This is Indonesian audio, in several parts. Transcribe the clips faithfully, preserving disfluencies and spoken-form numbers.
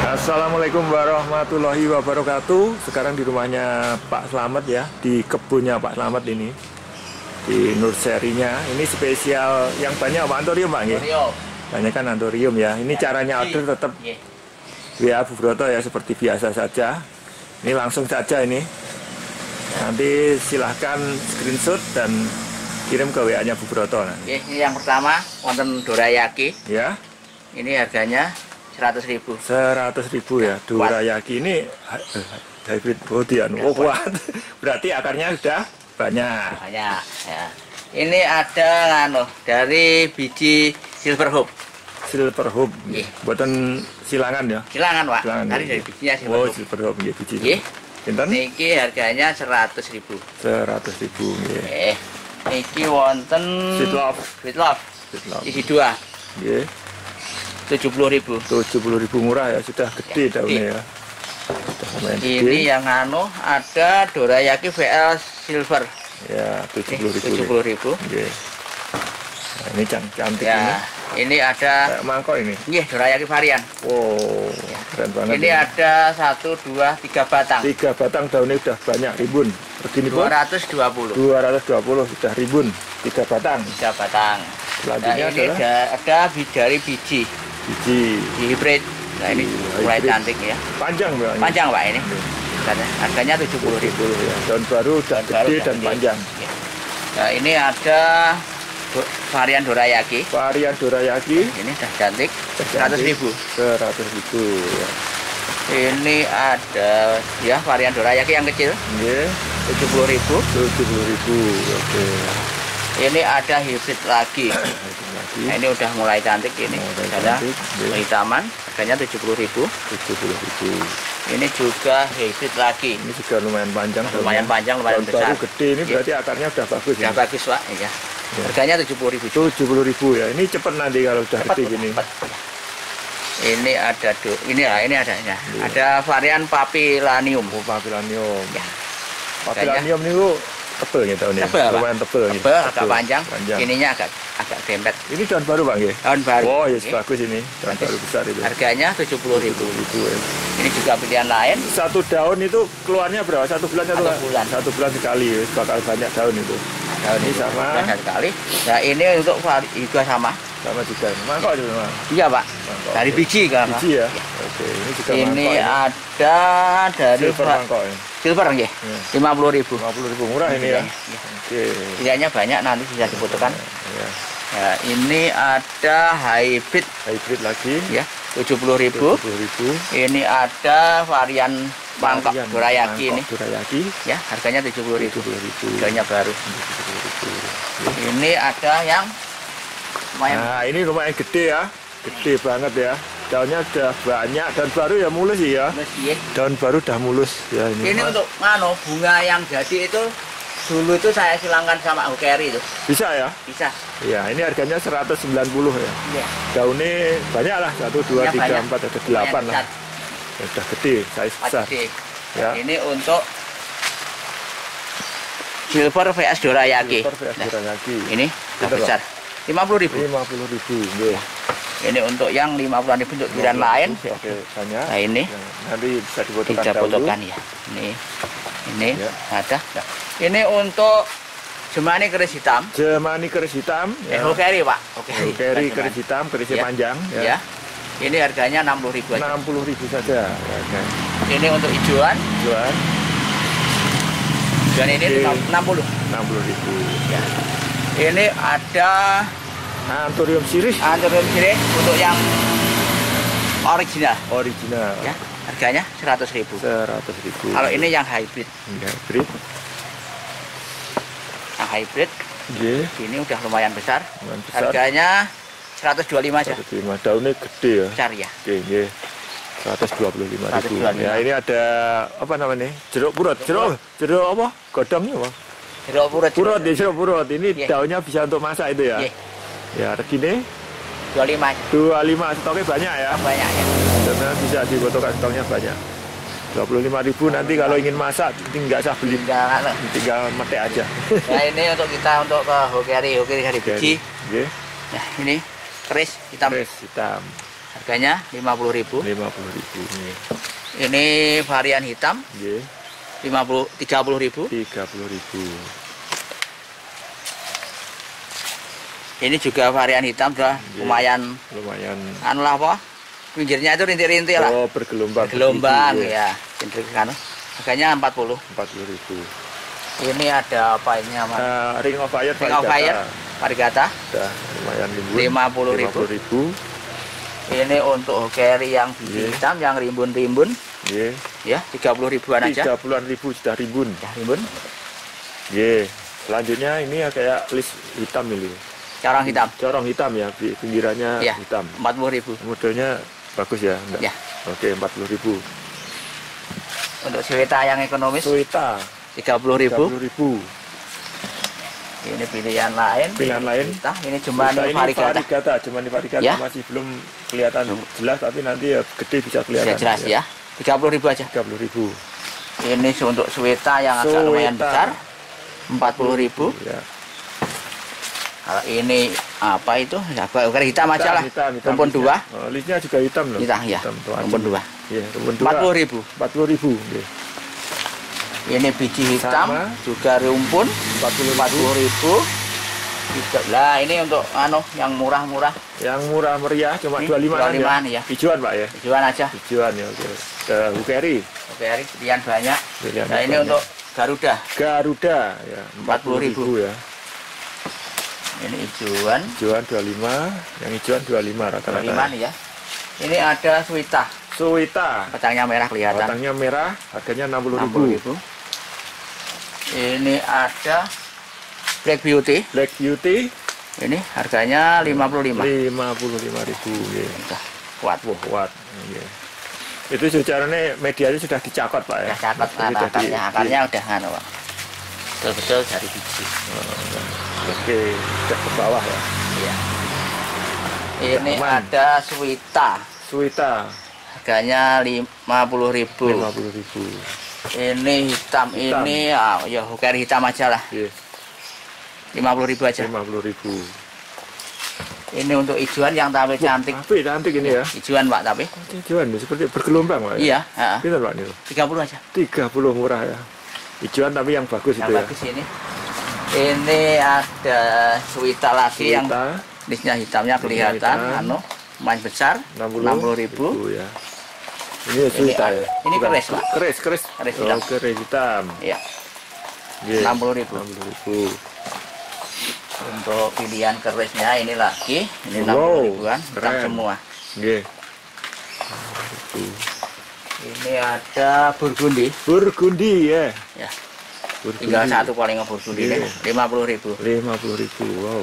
Assalamualaikum warahmatullahi wabarakatuh. Sekarang di rumahnya Pak Slamet ya, di kebunnya Pak Slamet ini, di nursery-nya. Ini spesial yang banyak Pak Antorium Pak nggih? Banyak kan Antorium ya. Ini caranya order tetap W A Bu Broto ya, seperti biasa saja. Ini langsung saja ini. Nanti silahkan screenshot dan kirim ke W A-nya Bu Broto. Nah. Oke, ini yang pertama wonten dorayaki. Ya. Ini harganya seratus ribu. seratus ribu ya. Dorayaki ini hybrid body anu. Oh, kuat. Berarti akarnya sudah banyak. Banyak ya. Ini ada anu dari biji silver hope. Silver hope. Nggih. Buatan silangan ya. Silangan, Pak. Silangan, Dari ya. dari bijinya silver Oh, hope. silver hope nggih biji. Nggih. Pinten? Niki harganya seratus ribu. seratus ribu nggih. Eh, niki wonten Sweet love. Sweet love. Sweet love. Isi dua. Nggih. tujuh puluh ribu. tujuh puluh ribu murah ya, sudah gede Ya, daunnya ya. Sudah lumayan Ini gede. yang anu ada dorayaki V L silver. Ya, tujuh puluh ribu. tujuh puluh ribu. Nggih. Nah, ini can- cantik ini. Ya, ini ada Kayak mangkok ini. nggih dorayaki varian. Wow, keren banget. Ini ada satu, dua, tiga batang. Tiga batang daunnya udah banyak rimbun. Begini pun dua ratus dua puluh. dua ratus dua puluh sudah rimbun. Tiga batang. Tiga batang. Nah, Selanjutnya ini adalah ada, ada bi- dari biji biji hybrid. Nah, ini Iya, mulai hybrid. cantik ya. panjang Mbak. Panjang, Pak, ini. Harganya, harganya tujuh puluh ribu. Ya. Daun baru udah gede Baru dan gede. panjang. Ya. Nah, ini ada do- varian dorayaki. Varian dorayaki Ini sudah cantik. seratus ribu. seratus ribu ya. Ini ada ya varian dorayaki yang kecil Nggih, tujuh puluh ribu. tujuh puluh ribu. Oke. Ini ada hybrid lagi. Lagi Nah, ini udah mulai cantik ini. Mulai Ada cantik, ya. hitaman, harganya tujuh puluh ribu. tujuh puluh ribu. Ini juga hybrid lagi. Ini juga lumayan panjang. Lumayan daunnya. panjang, lumayan Daun besar. baru gede ini Ya. berarti akarnya udah bagus Udah ya. bagus, Pak. Ya. Harganya tujuh puluh ribu. tujuh puluh ribu ya. Ini cepet nanti kalau udah Cepat, gede gini. cepat. Ini ada do, ini lah, ini ada ya. Ada varian papilanium. Oh, papilanium. Ya. Papilanium ini lu tebel ya tahunnya. Tebel, Pak. Lumayan tebel. gitu. Tebel, agak panjang. Panjang. Ininya agak agak dempet. Ini daun baru Pak nggih? Daun baru. Oh, yes, Oke. bagus ini. Daun Bagus. baru besar itu. Harganya tujuh puluh ribu. Itu ya. Ini juga pilihan lain. Satu daun itu keluarnya berapa? Satu bulan satu, Satu bulan. Satu bulan sekali ya. Bakal banyak daun itu. Daun Ini ini sama. sama sekali. Nah, ini untuk vari juga sama. Sama juga. Mangkok juga Mas. Iya, Pak. Mangkok. Dari biji kan. Pak? Biji ya. Oke, ini juga Ini mangkok. Ini ada dari silver va- mangkok ini. silver nggih. Ya. lima puluh ribu. lima puluh ribu murah ini ya. Iya. Oke. Pilihannya banyak, nanti bisa dibutuhkan. Ya. Ya, ini ada hybrid Hybrid lagi. ya, tujuh puluh ribu. tujuh puluh ribu. Ini ada varian mangkok Varian dorayaki ini. mangkok dorayaki. Ya, harganya tujuh puluh ribu. tujuh puluh ribu. Harganya baru. tujuh puluh ribu. Ini ada yang lumayan. Nah, ini lumayan gede ya. Gede banget ya. Daunnya udah banyak, daun baru ya mulus sih ya. Terus ya. Daun baru udah mulus ya ini. Ini untuk mano bunga yang jadi itu dulu itu saya silangkan sama Hokeri itu. Bisa ya? Bisa. Ya, ini harganya seratus sembilan puluh ya. Iya. Daunnya banyak lah, satu, dua, Daunnya tiga, banyak. empat, ada delapan Lumayan lah. Ya, udah gede, size besar. Gede. Ya. Ini untuk silver V S dorayaki. Silver V S Nah, dorayaki. ini udah Berapa? besar. lima puluh ribu. lima puluh ribu. Nggih. Ini untuk yang lima puluh ribu untuk pilihan lain. Oke, banyak. Nah, ini Yang nanti bisa difotokan bisa dahulu. fotokan ya. Ini, ini Ya. ada. Ini untuk jemani keris hitam. Jemani keris hitam. Eh, Hokeri, Pak. Hokeri. Hokeri bukan keris jemani. hitam, kerisnya Ya. panjang. Ya. Ini harganya enam puluh ribu aja. enam puluh ribu saja. Oke. Ini untuk hijauan. Jual Dan ini Oke. enam puluh. enam puluh ribu. Ya. Ini ada Anthurium sirih antirum sirih untuk yang original. original. Ya. Harganya seratus ribu. seratus ribu. Kalau ini yang hybrid. Ini hybrid. Yang hybrid Nggih, ini udah lumayan besar. lumayan besar. Harganya seratus dua puluh lima aja. seratus lima. Daunnya gede ya. Besar ya. Oke, nggih. seratus dua puluh lima ribu. seratus dua puluh lima. Ya, ini ada apa namanya? Jeruk purut. Jeruk, jeruk apa? Godongnya apa? Jeruk purut. Purut ya, jeruk purut. Ini Iya. daunnya bisa untuk masak itu ya. Iya. Ya, regine dua puluh lima aja. dua puluh lima, stoknya banyak ya. Banyak ya. Karena bisa difotokan stoknya banyak. dua puluh lima ribu nanti kalau ingin masak tinggal usah beli, Tinggal anu. tinggal metek aja. Nah, ini untuk kita untuk ke Hokeri, Hokeri dari biji. Nggih. Nah, ini keris hitam. Keris hitam. Harganya lima puluh ribu. lima puluh ribu. Nih. Ini varian hitam. Nggih. lima puluh tiga puluh ribu. tiga puluh ribu. Ini juga varian hitam sudah Nggih. lumayan Lumayan. anu lah apa? Pinggirnya itu rintik-rintik lah. Oh, bergelombang. Gelombang begitu, ya. Cenderung kan. Harganya empat puluh. empat puluh ribu. Ini ada apa ini Mas? Uh, Ring of Fire Ring of Fire varigata. Udah lumayan ribu. lima puluh ribu. ribu. Ini untuk carry yang biji Yeah. hitam yang rimbun-rimbun. Nggih. Ya, tiga puluh ribuan aja. tiga puluhan ribu sudah rimbun. Ya, rimbun. Nggih. Selanjutnya ini ya kayak list hitam ini. Corong hitam. Corong hitam ya, pi- pinggirannya Ya, hitam. empat puluh ribu. Modelnya bagus ya, enggak? Ya. Oke, empat puluh ribu. Untuk Suita yang ekonomis Suita tiga puluh tiga ribu. puluh ribu. Ini pilihan lain. Pilihan lain. Suita. Ini cuma Suita ini ini varigata. varigata, cuma di varigata Ya. masih belum kelihatan jelas, tapi nanti ya gede bisa kelihatan. Sudah jelas ya. tiga puluh ribu aja. tiga puluh ribu. Ini untuk Suita yang agak lumayan Suita. besar. empat puluh ribu. Ya. Kalau ini apa itu? Ya, bukan hitam aja lah. Hitam, hitam, Rumpun listnya. dua. Oh, listnya juga hitam loh. Hitam ya. tuh, Rumpun dua. Iya, rumpun dua. empat puluh ribu. empat puluh ribu. Nggih. Ini biji hitam Sama. juga rumpun empat puluh empat puluh ribu. Lah ini untuk anu yang murah-murah. Yang murah meriah cuma Ini dua puluh lima dua puluh lima-an ya. Hijauan, Pak ya. Hijauan aja. Hijauan ya, oke. Ke Hukeri. Oke, hari pilihan banyak. Pilihan Nah ini banyak. untuk Garuda. Garuda ya, empat puluh ribu ya. Ini hijauan. Hijauan dua puluh lima, yang hijauan dua puluh lima dua rata-rata. puluh lima nih ya. Ini ada Suita. Suita. Batangnya merah kelihatan. Batangnya merah, harganya enam puluh enam puluh ribu. ribu. Ini ada Black Beauty. Black Beauty Ini harganya lima puluh lima. lima puluh lima ribu. Ya. Udah kuat. Wah, kuat. Ya. Itu sejarahnya medianya sudah dicakot, Pak ya. Udah catat Sudah di- akarnya. Akarnya udah anu, Pak. Betul-betul dari biji. Oke, sudah ke bawah ya. Iya. Ini Aman. ada Suita. Suita Harganya lima puluh ribu. lima puluh ribu. Ini hitam, Hitam. ini ah, ya Hukeri hitam aja lah. Iya, lima puluh ribu aja. lima puluh ribu. Ini untuk hijauan yang tampil cantik. Tapi cantik ini ya. Hijauan, Pak, tapi. Hijauan seperti bergelombang, Pak. Ya? Iya, heeh. Pinter, Pak Nil. tiga puluh aja. tiga puluh murah ya. Hijauan tapi yang bagus Yang itu bagus ini. Ini ada Suita lagi ya. yang Suita listnya hitamnya kelihatan, hitam. anu, main besar, enam enam puluh ribu. ya. Ini Suita ya. ini Bukan- keris, Pak. Keris, keris. Keris Oh, hitam. keris hitam. Iya, Iya. enam puluh ribu. enam puluh ribu. Untuk pilihan kerisnya ini lagi, ini enam Wow, puluh ribuan, hitam keren. semua. Nggih. Ini ada Burgundi, Burgundi ya. ya. Burgundi. Tinggal satu paling Burgundi Iya. ini, lima puluh ribu. lima puluh ribu. Wow.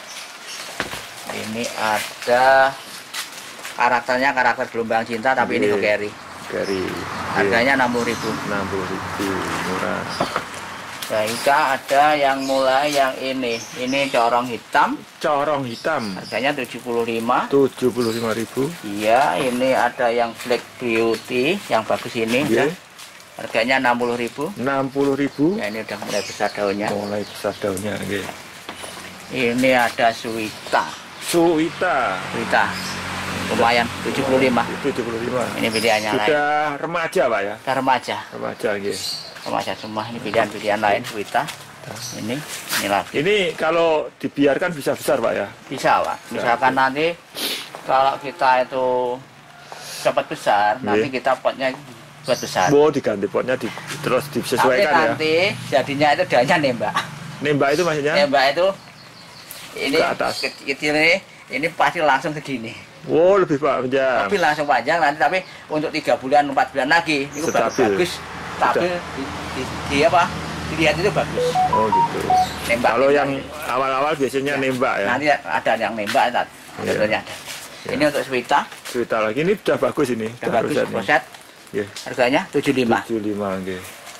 Ini ada karakternya karakter gelombang cinta, tapi ini Iya. Hukeri. Dari Harganya enam puluh ribu. enam puluh ribu murah. Baika ada yang mulai yang ini, ini corong hitam, Corong hitam harganya tujuh puluh lima. tujuh puluh lima ribu. Iya, ini ada yang Black Beauty, yang bagus ini, Iya. ya. Harganya enam puluh ribu. enam puluh ribu. Ya, ini udah mulai besar daunnya. Mulai besar daunnya. Nggih. Ini ada Suita, Suita Suita, lumayan tujuh puluh lima. tujuh puluh lima. Ini pilihannya lain. Sudah remaja, Pak ya. Kita remaja, Remaja nggih. remaja semua. Ini pilihan-pilihan lain Suita. Ini, ini lagi. Ini kalau dibiarkan bisa besar, Pak ya. Bisa, Pak. Misalkan nanti kalau kita itu dapat besar, Iya. nanti kita potnya buat besar. Mau diganti potnya di, terus Tapi disesuaikan ya. nanti jadinya itu daunnya nembak. Nembak itu maksudnya. Nembak itu ini Ke atas. ke- kecil ini, ini pasti langsung segini. Wow, lebih Pak panjang. Tapi langsung panjang nanti, tapi untuk tiga bulan, empat bulan lagi itu Stabil. bagus. Stabil, di, di, di apa? Dilihat itu bagus. Oh gitu. Nembak. Kalau nembak. yang awal-awal biasanya Ya, nembak ya. Nanti ada yang nembak, Tat. Iya. Sebetulnya ada. Ya. Ini untuk Suita, Cerita lagi ini udah bagus ini. udah bagus roset nih. roset. Iya. Harganya tujuh puluh lima. tujuh puluh lima nggih.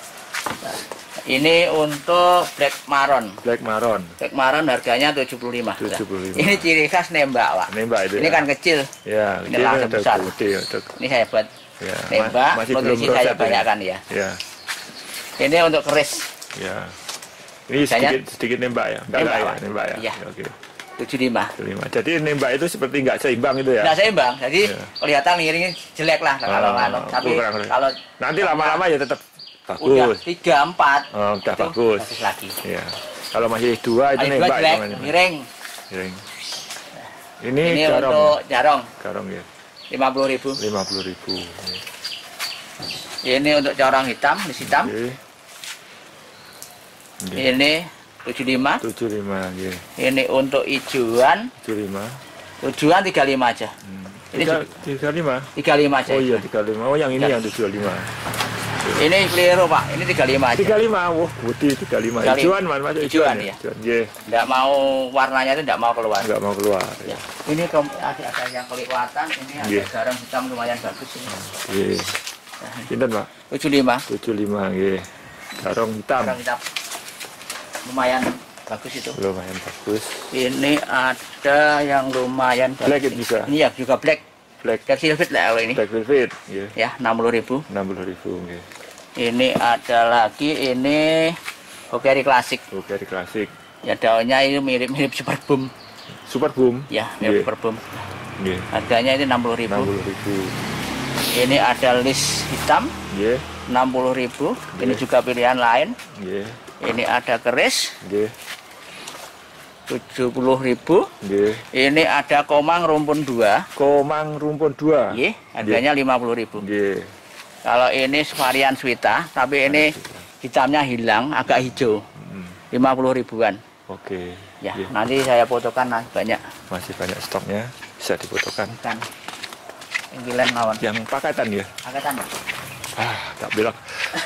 Ini untuk Black Maron. Black Maron. Black Maron harganya tujuh puluh lima. tujuh puluh lima. Ini ciri khas nembak, Pak. Nembak itu. Ini ya? kan kecil. Ya, ini langsung ada besar. gede, ada, Ini saya buat ya. ma- nembak, masih belum nutrisi roset saya ini. banyakkan ya. Ya, Ini untuk keris. ya. Ini Misalnya- sedikit sedikit nembak ya. Enggak Nembak, ya, Pak. nembak ya. Iya. Oke. tujuh puluh lima. tujuh puluh lima. Jadi nembak itu seperti nggak seimbang itu ya? Nggak seimbang, jadi ya. kelihatan miringnya jelek lah kalau oh, kalau. Tapi kalau nanti lama-lama ya tetap bagus. Udah tiga empat. Oh, udah bagus. Bagus lagi. Ya. Kalau masih dua itu masih nembak dua jelek, miring. Miring. Ini, Ini jarong. untuk jarong. Jarong ya. lima puluh ribu. lima puluh ribu. Ya. Ini untuk jarong hitam, lis hitam. Okay. Okay. Ini tujuh puluh lima. tujuh puluh lima, ya. Ini untuk hijauan. tujuh puluh lima. Tujuan tiga puluh lima aja. Hmm. Ini tiga puluh lima. tiga puluh lima aja. Oh iya tiga puluh lima. Oh yang ini ya. yang tujuh puluh lima. Ini keliru Pak, ini tiga puluh lima aja. tiga puluh lima, wah putih tiga puluh lima. Hijauan Mas, Mas hijauan ya. Yeah. Enggak mau warnanya itu enggak mau keluar. Enggak mau keluar. Ya. Ini ada ada yang kelewatan, ini ada yeah. Garam hitam lumayan bagus ini. Nggih. Pinten Pak? tujuh puluh lima. tujuh puluh lima nggih. Garong hitam. Garong hitam. Lumayan bagus itu. Lumayan bagus. Ini ada yang lumayan bagus. Black itu juga. Ini ya juga black. Black. Black velvet lah ini. Black velvet, yeah. Ya, enam puluh ribu. enam puluh ribu nggih. Ini ada lagi ini Hokeri klasik. Hokeri klasik. Ya daunnya itu mirip-mirip Super Boom. Super Boom. Ya, mirip yeah. Super Boom. Yeah. Harganya ini enam puluh ribu. enam puluh ribu. Ini ada lis hitam. Yeah. enam puluh ribu. Yeah. Ini juga pilihan lain. Yeah. Ini ada keris. Yeah. tujuh puluh ribu. Yeah. Ini ada komang rumpun dua. Komang rumpun dua. Yeah. Harganya yeah. lima puluh ribu. Yeah. Kalau ini varian Swita, tapi ini hitamnya hilang, agak hijau. lima puluh ribuan. Oke. Ya, yeah. nanti saya fotokan nah, banyak. Masih banyak stoknya, bisa difotokan. Bukan. Inggilan lawan. Yang paketan ya? Paketan. Ah, tak bilang.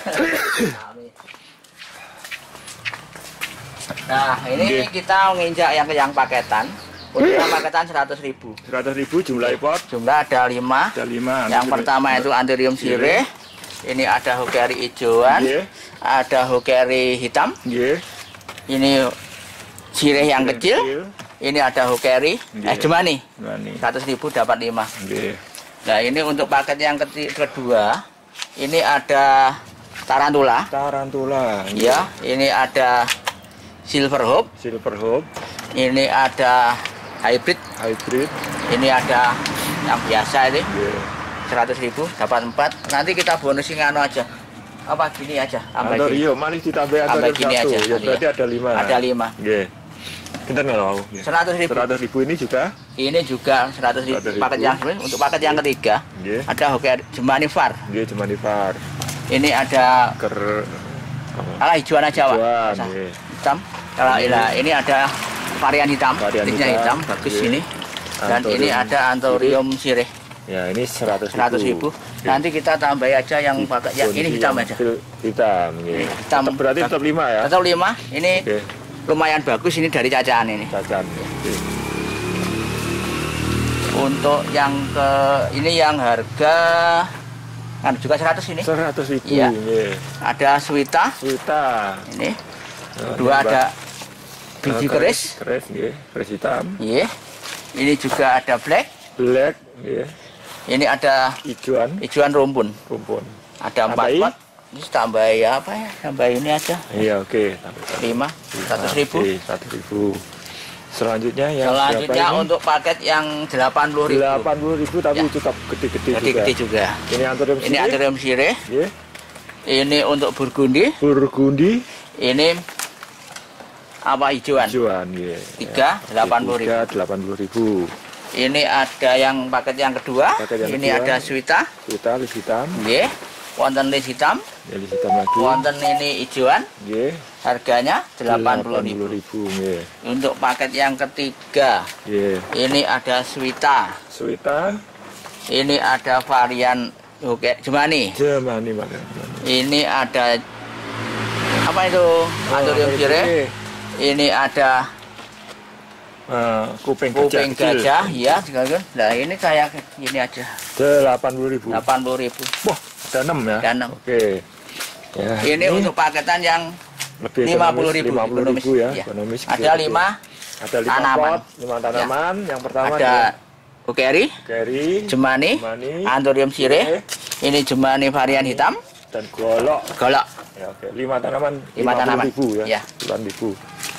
Nah, ini yeah. kita menginjak yang yang paketan. Untuk paketan seratus ribu. seratus ribu jumlah import. Jumlah ada lima. Ada lima. Yang pertama itu Anthurium sirih. Ini ada Hokeri hijauan. Yeah. Ada Hokeri hitam. Yeah. Ini sirih yang kecil. kecil. Ini ada Hokeri. Yeah. Eh, Jemani. seratus ribu dapat lima. Yeah. Nah, ini untuk paket yang kedua. Ini ada Tarantula. Tarantula. Ya, ini ada Silver Hope. Silver Hope. Ini ada hybrid. Hybrid. Ini ada yang biasa ini. Yeah. seratus ribu dapat empat. Nanti kita bonusin anu aja. Apa gini aja. Antorium, mari ditambah Antorium gini satu. Aja, ya, berarti ya. Ada lima. Ada lima. Nggih. Kita nggak seratus ribu. seratus ribu ini juga. Ini juga seratus ribu. Paket yang untuk paket yang ketiga. Yeah. Ada Hokeri Jemani Far. Nggih, Jemani Far. Ini ada Ker Alah hijauan aja, Pak. Hijauan, hitam. Kalau yeah. ini ada varian hitam, varian hitam, hitam bagus yeah. ini. Dan Antorium ini ada Anthurium sirih. Ya, ini seratus ribu. Nanti kita tambah aja yang pakai yang ini hitam aja. Hitam, ya. Hitam. Tetap, berarti tetap lima ya? Tetap lima. Ini okay. lumayan bagus ini dari cacaan ini. Cacaan. Okay. Untuk yang ke ini yang harga kan juga seratus ini. seratus ribu. Iya. Yeah. Ada Swita. Swita. Ini. Dua ada biji keris. Keris, nggih. Keris hitam. Iya. Ini juga ada black. Black, nggih. Ini ada hijauan. Hijauan rumpun. Rumpun. Ada empat pot. Ini tambah ya apa ya? Tambah ini aja. Iya, oke. Okay. Lima. Seratus ribu. Seratus ribu. Selanjutnya yang Selanjutnya untuk paket yang delapan puluh ribu. Delapan puluh ribu tapi ya. Cukup gede-gede juga. Gede-gede juga. Ini Anthurium sirih. Ini Anthurium sirih. Yeah. Ini untuk Burgundi. Burgundi. Ini apa hijauan? Hijauan, ya. Tiga, delapan puluh ribu. Delapan puluh ribu. Ini ada yang paket yang kedua. Paket yang ini kedua. Ada Swita. Swita lis hitam. Yeah. Wonten lis hitam. Ya, lis hitam lagi. Wonten ini hijauan. Yeah. Harganya delapan puluh ribu. Yeah. Untuk paket yang ketiga. Yeah. Ini ada Swita. Swita. Ini ada varian Oke, Jemani. Jemani mana? Ini ada apa itu? Oh, Anthurium sirih. Ini ada uh, kuping, kuping gajah, gajah, ya, nah ini kayak ini aja. Delapan puluh ribu. Delapan puluh ribu. Wah, ada enam ya? Ada enam. Oke. Ya, ini, ini untuk paketan yang lima puluh ribu. Lima puluh ribu ya. Ya. Ekonomis. Ada lima. Ada lima tanaman. pot, lima tanaman. Ya. Yang pertama ada Hokeri, Hokeri, Jemani, Jemani, Anthurium sirih. Ini Jemani varian hitam. Dan golok. Golok. Ya, oke. Lima tanaman. Lima tanaman. Ribu ya. Ya. Puluhan ribu.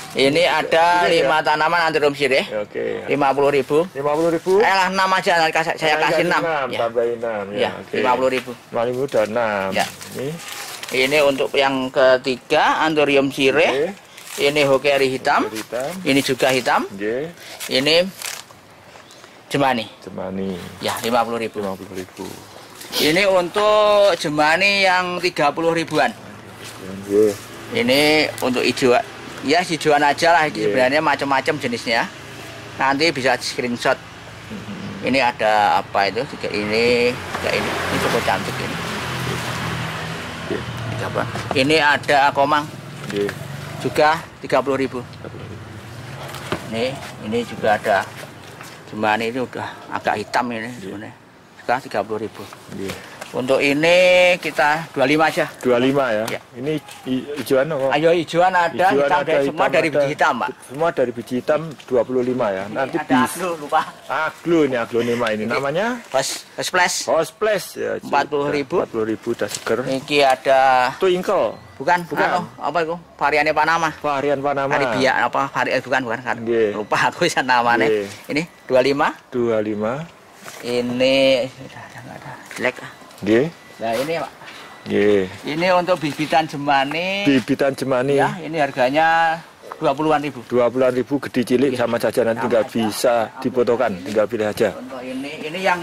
Ini ada lima ya? Tanaman anthurium sirih. Oke. Lima puluh ribu. Lima puluh ribu. Eh lah enam aja, nanti saya kasih enam. Ya. Tambahin enam. Ya. Lima puluh ribu. Lima ribu dan enam. Ya. Ini. Ini untuk yang ketiga anthurium sirih. Okay. Ini hokeri hitam. hitam. Ini juga hitam. Okay. Ini jemani. Jemani. Ya, lima puluh ribu. Lima puluh ribu. Ini untuk jemani yang tiga puluh ribuan. Okay. Ini untuk hijau. Ya, hijauan aja lah. Ini yeah. Sebenarnya macam-macam jenisnya. Nanti bisa screenshot. Mm-hmm. Ini ada apa itu? Juga ini, juga ini. Ini cukup cantik ini. Yeah. Ini apa? Ini ada komang. Yeah. Juga tiga puluh ribu. Ini, ini juga ada jemani, ini udah agak hitam ini sebenarnya. Juga tiga puluh ribu. Yeah. Untuk ini kita dua puluh lima aja. dua puluh lima ya? Ya. Ini hijauan kok? Ayo hijauan ada, hijauan hitam, ada, semua hitam, dari biji hitam, Pak. Semua dari biji hitam dua puluh lima ya. Ini nanti ada bis... aglo, lupa. Aglo ini, aglonema ini. ini. Namanya? Host, host Splash. Host Splash ya. empat puluh ribu. empat puluh ribu udah seger. Ini ada... Twinkle. Bukan, bukan. Ano, apa itu? Variannya Panama. Varian Panama. Arabia, apa? Varian bukan, bukan kan? Yeah. Lupa aku bisa namanya. Yeah. Ini dua puluh lima. dua puluh lima. Ini sudah enggak ada. Jelek. Nggih. Nah ini Pak. Yeah. Ini untuk bibitan jemani. Bibitan jemani. Ya, ini harganya dua puluhan ribu. Dua puluhan ribu gede cilik yeah. Sama saja nanti tinggal aja. Bisa difotokan, tinggal pilih aja. Untuk ini, ini yang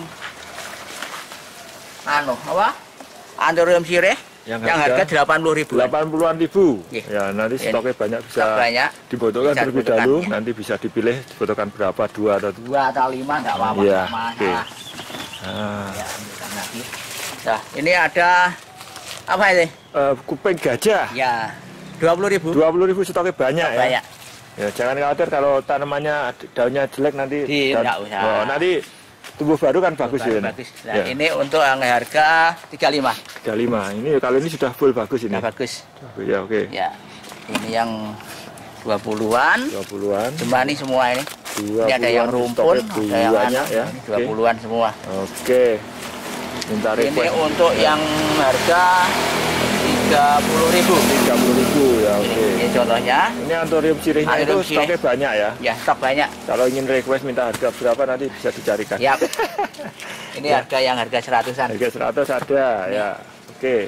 anu apa? Anthurium sirih. Yang, yang harga delapan puluh ribu. Delapan puluhan ribu. Yeah. Ya nanti stoknya ini. Banyak bisa banyak. Difotokan terlebih dahulu. Ya. Nanti bisa dipilih difotokan berapa, dua atau dua atau lima nggak apa-apa. Ya. Oke. Okay. Ah. Ya, nah, ini ada apa ini? Uh, kuping gajah. Ya, dua puluh ribu. Dua puluh ribu stoknya banyak ya. Banyak. Ya, jangan khawatir kalau tanamannya daunnya jelek nanti. Di, dan, usah. Oh, nanti tumbuh baru kan bagus ya. Bagus. Nah, ya. Ini untuk harga tiga puluh lima. tiga puluh lima. Ini kalau ini sudah full bagus ini. Nah, bagus. Ya, oke. Okay. Ya. Ini yang dua puluhan. dua puluhan. Jemani semua ini. Ini ada yang rumpun, ada yang anu, ya. Ini dua puluhan okay. Semua. Oke. Okay. Minta request. Ini untuk yang harga tiga puluh ribu. tiga puluh ribu ya, oke. Okay. Ini contohnya. Ini anthurium sirihnya itu sirih. Stoknya banyak ya? Ya, stok banyak. Kalau ingin request minta harga berapa nanti bisa dicarikan. Yap. Ini ya. Harga yang harga seratusan. Harga seratus ada ini. Ya. Oke. Okay.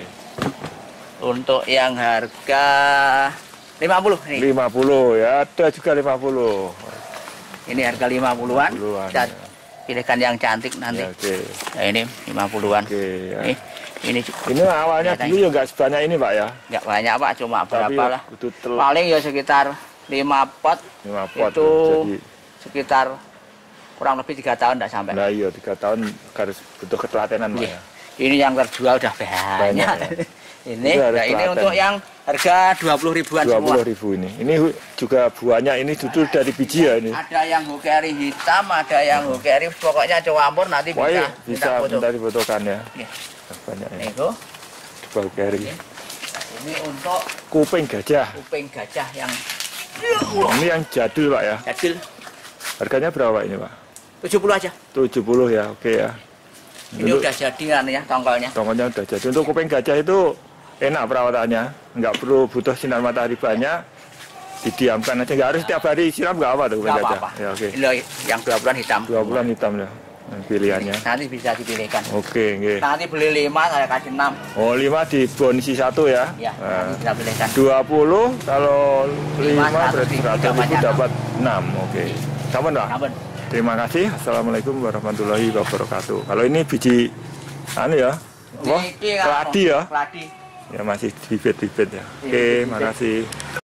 Untuk yang harga lima puluh nih. lima puluh ya, ada juga lima puluh. Ini harga lima puluhan. Ya. Pilihkan yang cantik nanti. Ya, okay. Nah, ini lima puluhan. Oke, ya. Ini ini ini awalnya dulu ya nggak sebanyak ini, Pak ya? Nggak banyak, Pak, cuma tapi berapa lah. Paling ya sekitar lima pot. lima pot. Itu jadi... sekitar kurang lebih tiga tahun nggak sampai. Nah, iya tiga tahun harus butuh ketelatenan, Pak ya. Ini yang terjual udah banyak. banyak ya. Ini, nah, ini untuk yang harga dua puluh ribuan semua. dua puluh ribu ini. Ini juga buahnya ini judul dari biji ya ini. Ada yang hokeri hitam, ada yang hokeri pokoknya campur nanti Wah, bisa bisa foto. Minta difotokan ya. Ya. Banyak ini. Itu. Hokeri. Ini. Ini untuk kuping gajah. Kuping gajah yang ini yang jadul, Pak ya. Jadul. Harganya berapa ini, Pak? tujuh puluh aja. tujuh puluh ya, oke ya. Ini untuk, udah jadi ya tongkolnya. Tongkolnya udah jadi. Untuk kuping gajah itu enak perawatannya, nggak perlu butuh sinar matahari banyak, didiamkan aja, nggak harus setiap hari siram, nggak apa tuh kuping gajah. Apa-apa. Ya, oke. Okay. Ini yang dua bulan hitam. Dua bulan hitam ya, pilihannya. Nanti bisa dipilihkan. Oke, okay, okay. Nanti beli lima, saya kasih enam. Oh, lima di bonus satu ya? Ya, nah, bisa pilihkan. Dua puluh kalau lima berarti seratus ribu dapat enam, oke. Okay. Sampun, Pak? Sampun. Terima kasih. Assalamualaikum warahmatullahi wabarakatuh. Kalau ini biji, anu ya, wah, keladi ya? Keladi. Ya masih bibit-bibit ya. Oke, makasih.